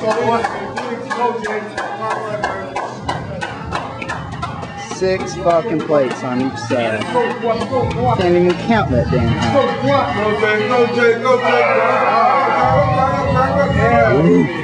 6 fucking plates on each side. Can't even count that damn thing.